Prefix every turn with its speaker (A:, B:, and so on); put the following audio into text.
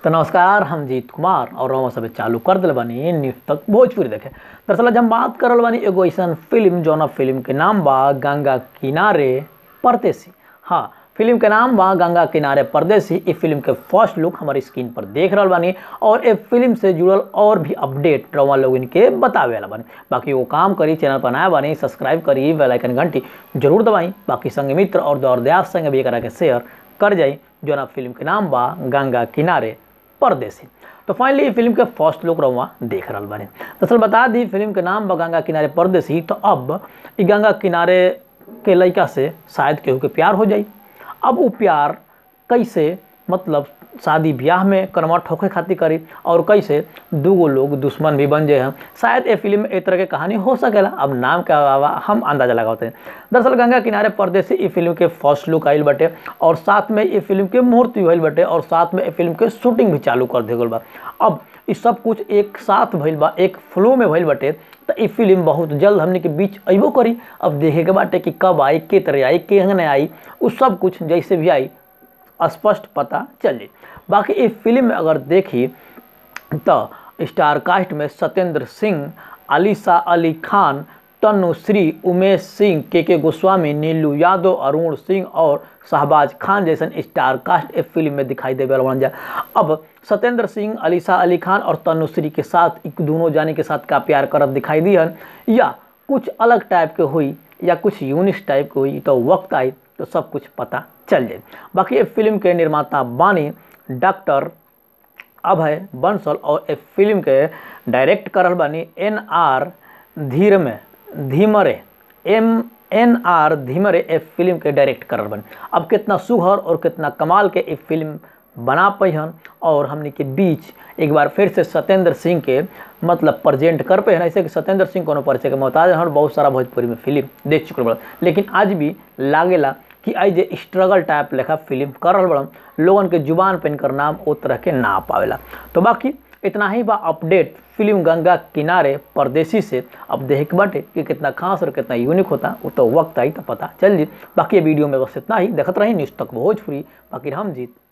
A: तो नमस्कार, हम जीत कुमार और हम सब चालू कर दिल बानी न्यूज़ तक भोजपुरी देखे। दरअसल आज हम बात करल बानी एगो ऐसा फिल्म जौना फिल्म के नाम बा गंगा किनारे परदेसी। हाँ, फिल्म के नाम बा गंगा किनारे परदेसी। इस फिल्म के फर्स्ट लुक हमारी स्क्रीन पर देख रहा बानी और इस फिल्म से जुड़ल और भी अपडेट रवा लोग इनके बतावे वाला बानी। बाकी वो काम करी, चैनल पर नया बानी सब्सक्राइब करी, बेल आइकन घंटी जरूर दबाई। बाकी संग मित्र और दौर दयास संग भी करा के शेयर कर जाई जो ना फिल्म के नाम बा गंगा किनारे परदेसी। तो फाइनली फिल्म के फर्स्ट लुक रहुआ देख रहा बानी। दरअसल बता दी फिल्म के नाम बा गंगा किनारे परदेसी। तो अब ई गंगा किनारे के लड़का से शायद केहू के प्यार हो जाई। अब वो प्यार कैसे, मतलब शादी ब्याह में कन्वर्ट होके खातिर करी और कैसे दूगो लोग दुश्मन भी बन जाए हैं। शायद ये फिल्म में एक तरह की कहानी हो सकेला। अब नाम के अलावा हम अंदाजा लगाते हैं। दरअसल गंगा किनारे परदेसी ये फिल्म के फर्स्ट लुक आइल बटे और साथ में ये फिल्म के मुहूर्त भी भइल बटे और साथ में ये फिल्म के शूटिंग भी चालू कर दे गल बा। अब ये सब कुछ एक साथ भइल बा, एक फ्लो में भइल बटे। तो ये फिल्म बहुत जल्द हमने के बीच अबो करी। अब देखे के बाटे कि कब आई, के तरह आई, के हंगने आई, उस सब कुछ जैसे भी आई स्पष्ट पता चले। बाकी इस फिल्म में अगर देखी तो स्टार कास्ट में सत्येंद्र सिंह, आलिशा अली खान, तनुश्री, उमेश सिंह, के गोस्वामी, नीलू यादव, अरुण सिंह और शहबाज खान जैसन स्टार कास्ट इस फिल्म में दिखाई देवे वाला जा। अब सत्येंद्र सिंह, आलिशा अली खान और तनुश्री के साथ एक दोनों जाने के साथ का प्यार करत दिखाई दिहन या कुछ अलग टाइप के हुई या कुछ यूनिक टाइप के हुई, तो वक्त आई तो सब कुछ पता चल जाए। बाकी इस फिल्म के निर्माता बानी डॉक्टर अभय बंसल और इस फिल्म के डायरेक्ट करल बानी एन.आर. धीमरे इस फिल्म के डायरेक्ट करल बानी। अब कितना सुहर और कितना कमाल के इस फिल्म बना पैहन और हमने के बीच एक बार फिर से सत्येंद्र सिंह के मतलब प्रेजेंट कर पे है। ऐसे कि सत्येंद्र सिंह कोनो परिचय के मोहताज हन, बहुत सारा भोजपुरी में फिल्म देख चुकल बड़ा, लेकिन आज भी लागेला कि आई जे स्ट्रगल टाइप लेखा फिल्म कर रहा बड़ा, लोगन के जुबान पे इनकर नाम ओ तरह के ना पावेला। तो बाकी इतना ही बा अपडेट फिल्म गंगा किनारे परदेसी से। अब देख बाटे कि कितना खास और कितना यूनिक होता वो तो वक्त आई तो पता चल जी। बाकी वीडियो में बस इतना ही, देखते रही न्यूज़ तक भोजपुरी। बाकी हम जीत।